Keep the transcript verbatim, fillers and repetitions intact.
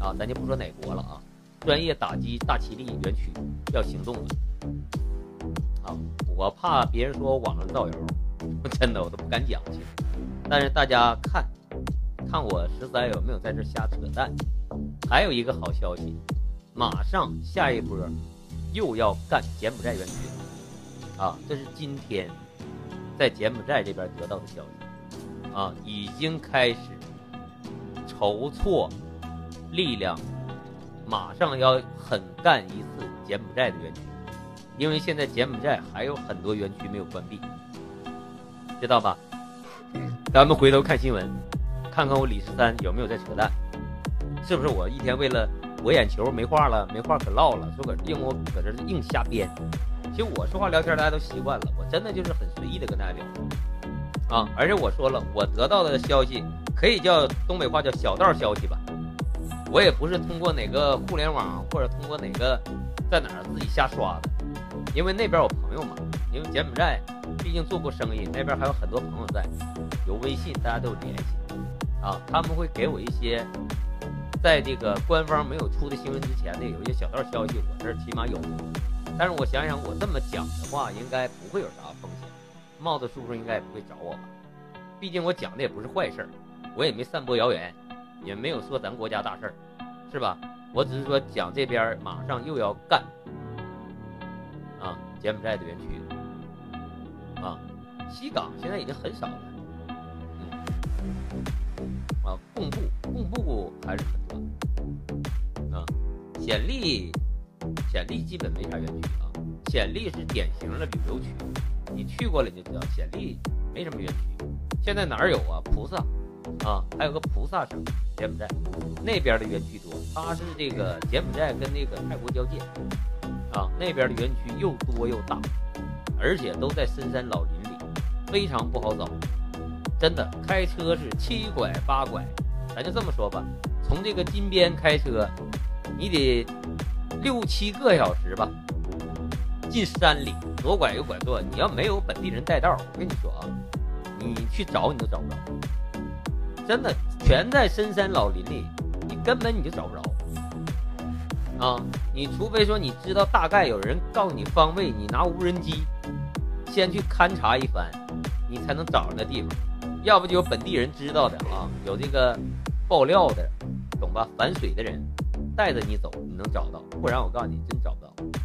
啊，咱就不说哪国了啊，专业打击大其力园区要行动了啊！我怕别人说我网上造谣，真的我都不敢讲去。但是大家看看我十三有没有在这瞎扯淡。还有一个好消息，马上下一波又要干柬埔寨园区啊！这是今天在柬埔寨这边得到的消息啊，已经开始筹措力量，马上要狠干一次柬埔寨的园区，因为现在柬埔寨还有很多园区没有关闭，知道吧？咱们回头看新闻，看看我李十三有没有在扯淡，是不是我一天为了博眼球没话了，没话可唠了，说搁硬我搁这硬瞎编。其实我说话聊天大家都习惯了，我真的就是很随意的跟大家聊啊。而且我说了，我得到的消息可以叫东北话叫小道消息吧，我也不是通过哪个互联网或者通过哪个在哪儿自己瞎刷的，因为那边有朋友嘛，因为柬埔寨毕竟做过生意，那边还有很多朋友在，有微信大家都有联系啊，他们会给我一些在这个官方没有出的新闻之前的有一些小道消息，我这儿起码有。但是我想想，我这么讲的话，应该不会有啥风险，帽子叔叔应该也不会找我吧？毕竟我讲的也不是坏事儿，我也没散播谣言，也没有说咱国家大事儿，是吧？我只是说讲这边马上又要干啊柬埔寨的园区啊，西港现在已经很少了，嗯啊，贡布贡布还是很多啊，暹粒。暹粒基本没啥园区啊，暹粒是典型的旅游区，你去过了你就知道，暹粒没什么园区。现在哪儿有啊？菩萨啊，还有个菩萨省，柬埔寨那边的园区多，它是这个柬埔寨跟那个泰国交界啊，那边的园区又多又大，而且都在深山老林里，非常不好找，真的开车是七拐八拐，咱就这么说吧，从这个金边开车，你得六七个小时吧，进山里左拐右拐左，你要没有本地人带道，我跟你说啊，你去找你都找不着，真的全在深山老林里，你根本你就找不着啊！你除非说你知道大概有人告诉你方位，你拿无人机先去勘察一番，你才能找着那地方，要不就有本地人知道的啊，有这个爆料的，懂吧？反水的人带着你走，你能找到，不然我告诉你真找不到。